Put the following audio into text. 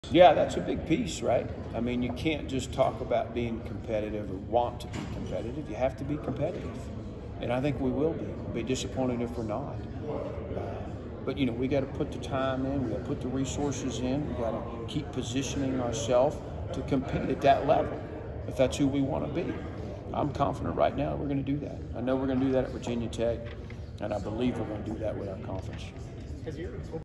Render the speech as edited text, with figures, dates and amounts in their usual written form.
Yeah, that's a big piece, right? I mean, you can't just talk about being competitive or want to be competitive. You have to be competitive. And I think we will be. It'll be disappointing if we're not. But, you know, we got to put the time in. We got to put the resources in. We got to keep positioning ourselves to compete at that level, if that's who we want to be. I'm confident right now we're going to do that. I know we're going to do that at Virginia Tech, and I believe we're going to do that with our conference.